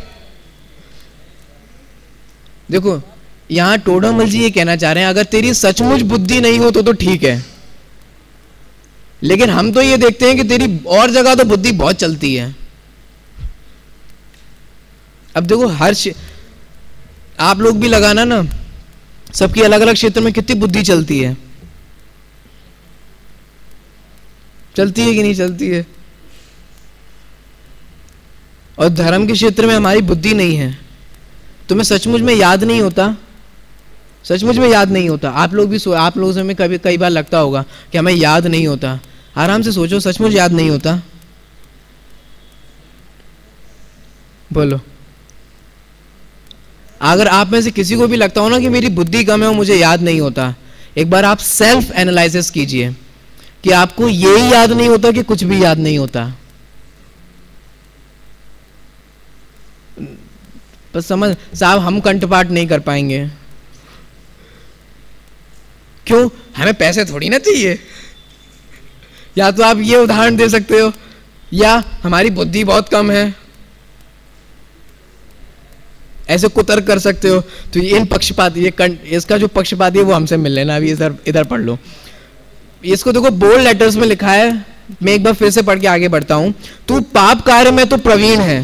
देखो यहां टोडामल जी ये कहना चाह रहे हैं, अगर तेरी सचमुच बुद्धि नहीं हो तो ठीक है, लेकिन हम तो ये देखते हैं कि तेरी और जगह तो बुद्धि बहुत चलती है। अब देखो आप लोग भी लगाना ना, सबकी अलग अलग क्षेत्र में कितनी बुद्धि चलती है, चलती है कि नहीं चलती है। और धर्म के क्षेत्र में हमारी बुद्धि नहीं है, तुम्हें सचमुच में याद नहीं होता, सचमुच में याद नहीं होता। आप लोगों से हमें कई बार लगता होगा कि हमें याद नहीं होता। आराम से सोचो, सचमुच याद नहीं होता, बोलो। अगर आप में से किसी को भी लगता हो ना कि मेरी बुद्धि कम है और मुझे याद नहीं होता, एक बार आप सेल्फ एनालिसिस कीजिए कि आपको यही याद नहीं होता कि कुछ भी याद नहीं होता। बस समझ साहब, हम कंठपाठ नहीं कर पाएंगे। क्यों, हमें पैसे थोड़ी ना चाहिए। या तो आप ये उदाहरण दे सकते हो, या हमारी बुद्धि बहुत कम है, ऐसे कुतर्क कर सकते हो। तो इन पक्षपात, इसका जो पक्षपाती है वो हमसे मिल लेना। अभी इधर पढ़ लो इसको। देखो बोल्ड लेटर्स में लिखा है, मैं एक बार फिर से पढ़ के आगे बढ़ता हूं। तू पाप कार्य में तो प्रवीण है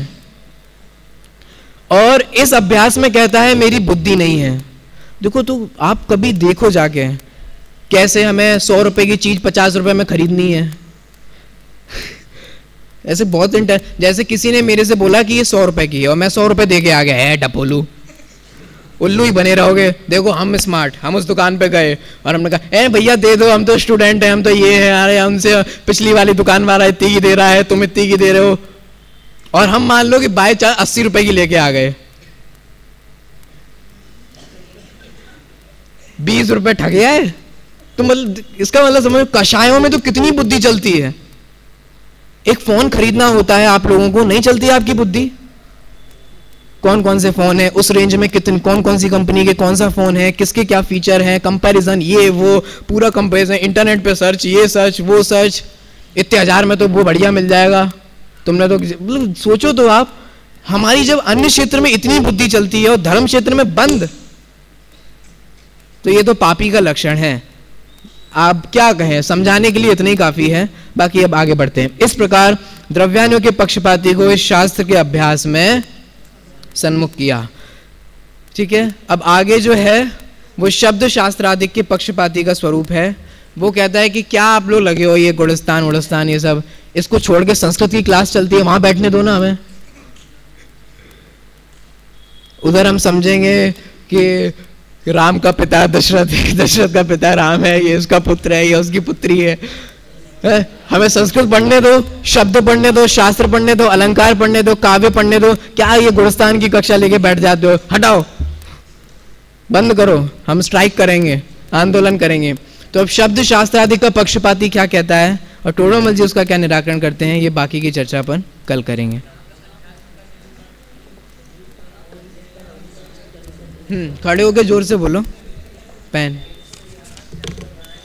और इस अभ्यास में कहता है मेरी बुद्धि नहीं है। देखो तो आप कभी देखो जाके कैसे हमें 100 रुपए की चीज 50 रुपए में खरीदनी है। ऐसे बहुत जैसे किसी ने मेरे से बोला कि ये 100 रुपए की है और मैं 100 रुपए दे के आ गया, है डपोलू, उल्लू ही बने रहोगे। देखो हम स्मार्ट, हम उस दुकान पे गए और हमने कहा ए भैया दे दो, हम तो स्टूडेंट हैं, हम तो ये है, अरे हमसे पिछली वाली दुकान वाला इतनी की दे रहा है, तुम इतनी की दे रहे हो। और हम मान लो कि बाय चांस 80 रुपए की लेके आ गए, 20 रुपए ठगे आए। तो मतलब इसका मतलब समझो कषायों में तो कितनी बुद्धि चलती है। एक फोन खरीदना होता है आप लोगों को, नहीं चलती आपकी बुद्धि। कौन कौन से फोन है, उस रेंज में कितने, कौन कौन सी कंपनी के कौन सा फोन है, किसके क्या फीचर है, कंपैरिजन, ये वो पूरा कंपैरिजन, इंटरनेट पे सर्च, ये सर्च वो सर्च, इतने हजार में तो वो बढ़िया मिल जाएगा। तुमने तो मतलब सोचो तो आप, हमारी जब अन्य क्षेत्र में इतनी बुद्धि चलती है और धर्म क्षेत्र में बंद, तो ये तो पापी का लक्षण है। आप क्या कहें, समझाने के लिए इतना ही काफी है, बाकी अब आगे बढ़ते हैं। इस प्रकार द्रव्यानुयोग के पक्षपाती को इस शास्त्र के अभ्यास में सन्मुख किया। ठीक है, अब आगे जो है वो शब्द शास्त्रादिक के पक्षपाती का स्वरूप है। वो कहता है कि क्या आप लोग लगे हो ये गुणस्थान उड़स्थान ये सब, इसको छोड़ के संस्कृत की क्लास चलती है, वहां बैठने दो ना हमें। उधर हम समझेंगे कि राम का पिता दशरथ है, दशरथ का पिता राम है, ये उसका पुत्र है, ये उसकी पुत्री है। हमें संस्कृत पढ़ने दो, शब्द पढ़ने दो, शास्त्र पढ़ने दो, अलंकार पढ़ने दो, काव्य पढ़ने दो। क्या ये गुणस्थान की कक्षा लेके बैठ जाते हो? हटाओ, बंद करो, हम स्ट्राइक करेंगे, आंदोलन करेंगे। तो अब शब्द शास्त्र आदि का पक्षपाती क्या कहता है और टोडरमल जी उसका क्या निराकरण करते हैं, ये बाकी की चर्चा अपन कल करेंगे। खड़े होके जोर से बोलो। पेन